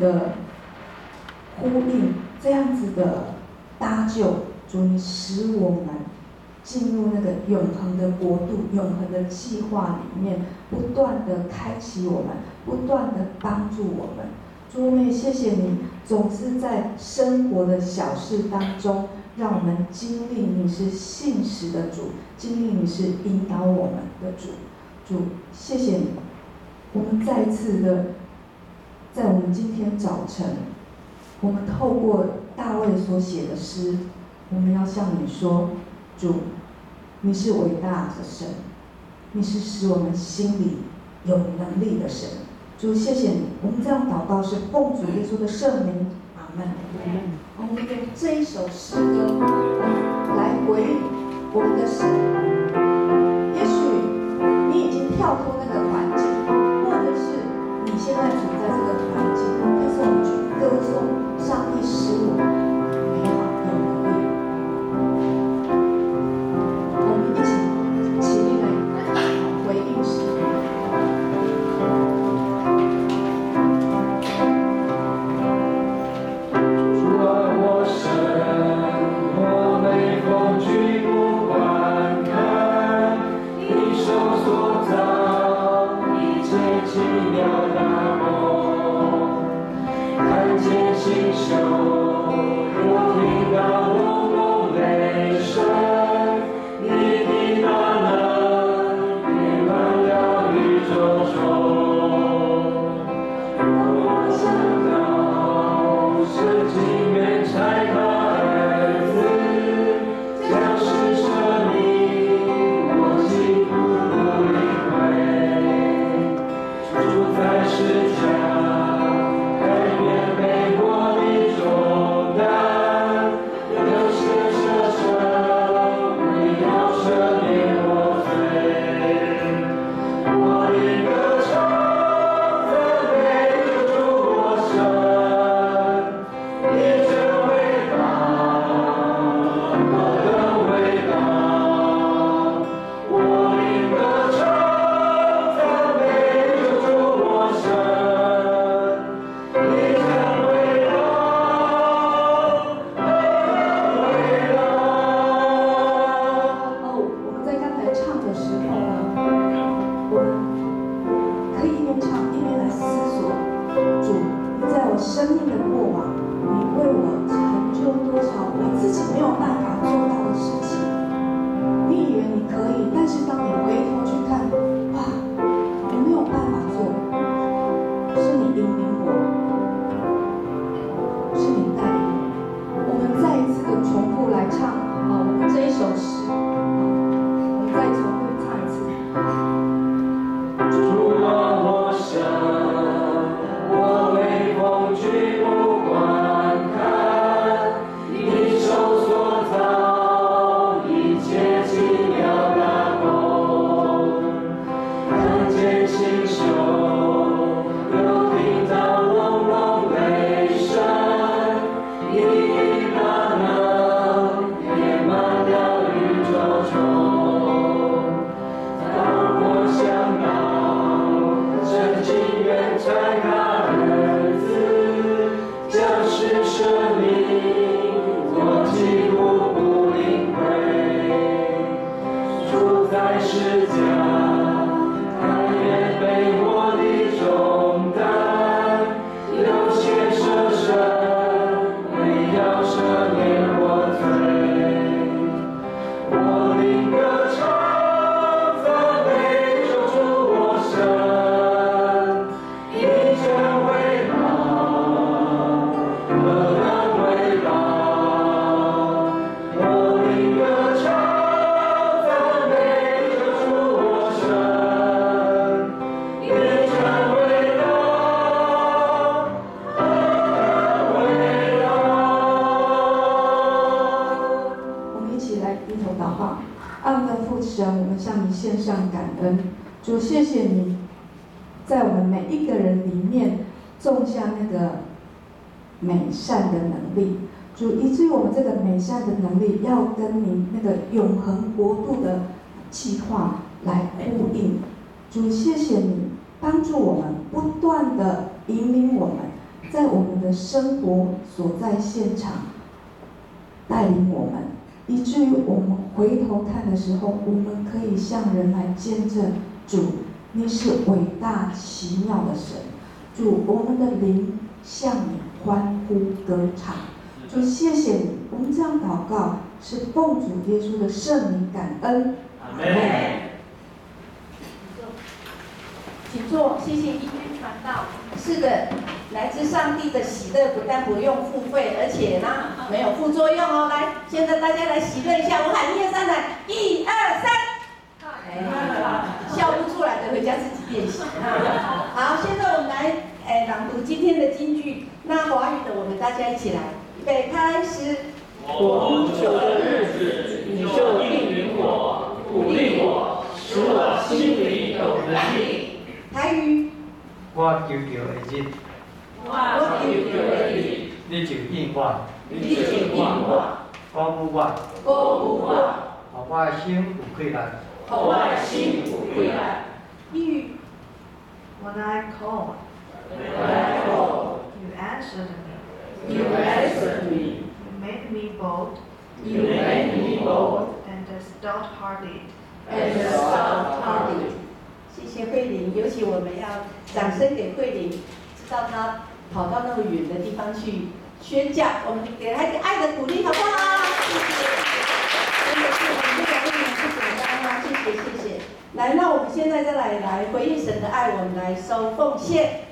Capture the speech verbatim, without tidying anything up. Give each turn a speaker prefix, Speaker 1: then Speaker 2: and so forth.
Speaker 1: 的呼应，这样子的搭救，主你使我们进入那个永恒的国度、永恒的计划里面，不断的开启我们，不断的帮助我们。主，我们也谢谢你，总是在生活的小事当中，让我们经历你是信实的主，经历你是引导我们的主。主，谢谢你，我们再一次的，在我们今天早晨，我们透过大卫所写的诗，我们要向你说，主，你是伟大的神，你是使我们心里有能力的神。主，谢谢你，我们这样祷告是奉主耶稣的圣名，阿门。我们用这一首诗歌来回应我们的神。也许你已经跳脱那个环境，或者是你现在处在这个环境，但是我们去歌颂上帝使我们美好有能力。我们一起起立来回应诗歌。献上感恩，主，谢谢你，在我们每一个人里面种下那个美善的能力，主，以至于我们这个美善的能力要跟你那个永恒国度的计划来呼应。主，谢谢你帮助我们，不断的引领我们， 在我们的生活所在现场带领我们，以至于我们回头看的时候，我们可以向人来见证主，你是伟大奇妙的神。主，我们的灵向你欢呼歌唱。主，谢谢你，我们这样祷告是奉主耶稣的圣名感恩。
Speaker 2: 阿门。
Speaker 3: 请坐，谢谢义军传道。是的，来自上帝的喜乐不但不用付费，而且呢没有副作用哦。来，现在大家来喜乐一下，我喊一二三来，一二三。哎，笑不出来的回家自己练习。好，现在我们来哎朗读今天的金句。那华语的我们大家一起来，预备开始。
Speaker 2: 我不久的日子，你就应允我，鼓励我，使我心里有能力。
Speaker 3: 台语。
Speaker 4: 我求求的日，
Speaker 3: 我求求的日，
Speaker 4: 你就应我，
Speaker 3: 你就应我，
Speaker 4: 鼓舞我，
Speaker 3: 鼓舞我，
Speaker 4: 让我的心有快乐，
Speaker 3: 让我的心有快乐。语
Speaker 5: When I called,
Speaker 3: When I called,
Speaker 5: you answered me.
Speaker 3: you answered me.
Speaker 5: You made me bold
Speaker 3: You made me bold
Speaker 5: and stout-hearted.
Speaker 3: and stout-hearted. 谢谢慧玲，尤其我们要掌声给慧玲，知道她跑到那么远的地方去宣教，我们给她一个爱的鼓励，好不好？谢谢，真的是我们这个慧玲不简单啊，谢谢谢谢。来，那我们现在再来来回应神的爱，我们来收奉献。